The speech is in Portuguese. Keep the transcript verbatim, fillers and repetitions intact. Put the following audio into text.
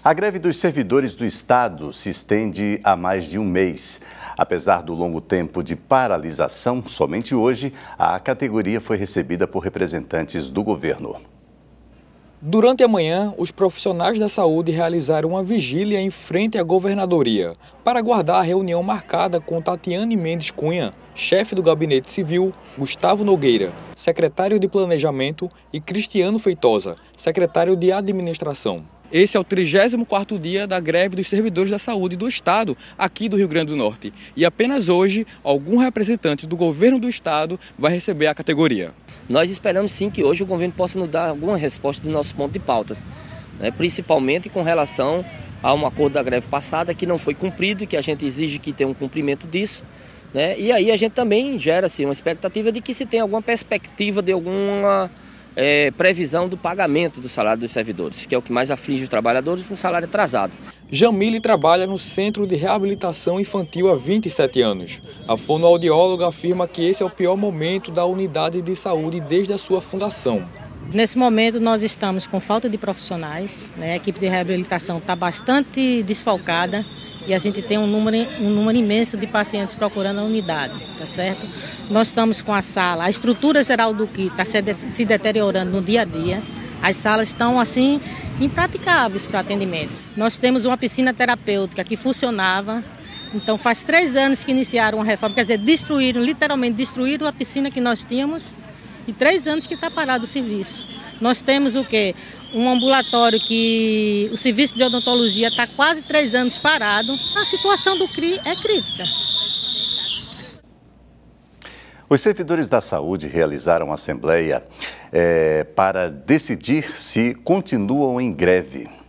A greve dos servidores do Estado se estende há mais de um mês. Apesar do longo tempo de paralisação, somente hoje a categoria foi recebida por representantes do governo. Durante a manhã, os profissionais da saúde realizaram uma vigília em frente à governadoria para aguardar a reunião marcada com Tatiane Mendes Cunha, chefe do Gabinete Civil, Gustavo Nogueira, secretário de Planejamento, e Cristiano Feitosa, secretário de Administração. Esse é o trigésimo quarto dia da greve dos servidores da saúde do Estado, aqui do Rio Grande do Norte. E apenas hoje, algum representante do governo do Estado vai receber a categoria. Nós esperamos sim que hoje o governo possa nos dar alguma resposta do nosso ponto de pautas, né? Principalmente com relação a um acordo da greve passada que não foi cumprido e que a gente exige que tenha um cumprimento disso, né? E aí a gente também gera assim, uma expectativa de que se tenha alguma perspectiva de alguma É, previsão do pagamento do salário dos servidores, que é o que mais aflige os trabalhadores com salário atrasado. Jamile trabalha no Centro de Reabilitação Infantil há vinte e sete anos. A fonoaudióloga afirma que esse é o pior momento da unidade de saúde desde a sua fundação. Nesse momento nós estamos com falta de profissionais, né? A equipe de reabilitação está bastante desfalcada e a gente tem um número, um número imenso de pacientes procurando a unidade, tá certo? Nós estamos com a sala, a estrutura geral do que está se, de, se deteriorando no dia a dia. As salas estão assim impraticáveis para atendimento. Nós temos uma piscina terapêutica que funcionava, então faz três anos que iniciaram uma reforma, quer dizer, destruíram, literalmente destruíram a piscina que nós tínhamos e três anos que está parado o serviço. Nós temos o quê? Um ambulatório que o serviço de odontologia está quase três anos parado. A situação do C R I é crítica. Os servidores da saúde realizaram assembleia é, para decidir se continuam em greve.